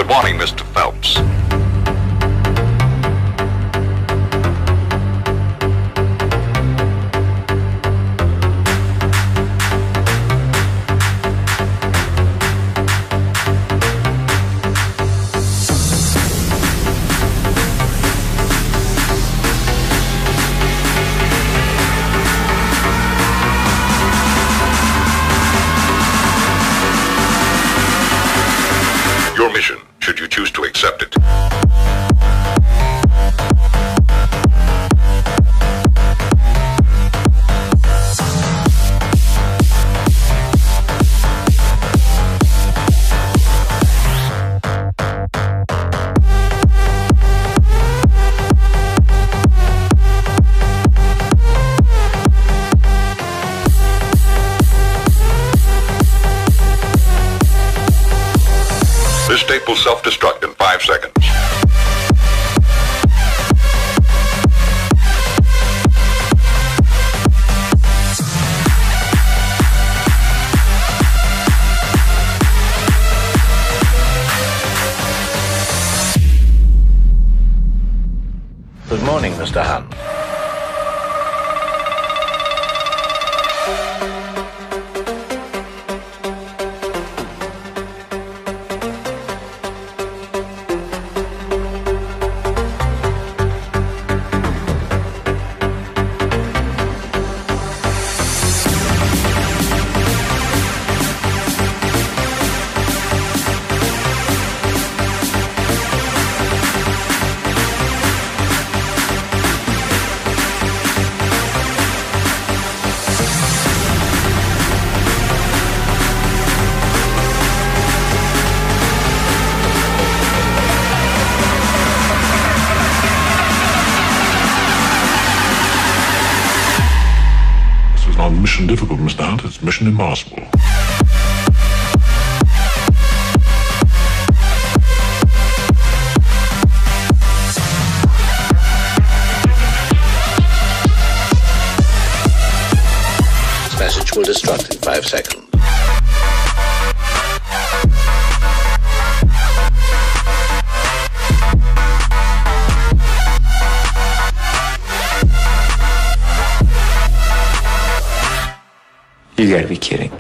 morning, Mr. Phelps. Your mission, should you choose to accept it. This tape will self-destruct in 5 seconds. Good morning, Mr. Hunt. Not mission difficult, Mr. Hunt. It's mission impossible. This message will destruct in 5 seconds. You gotta be kidding.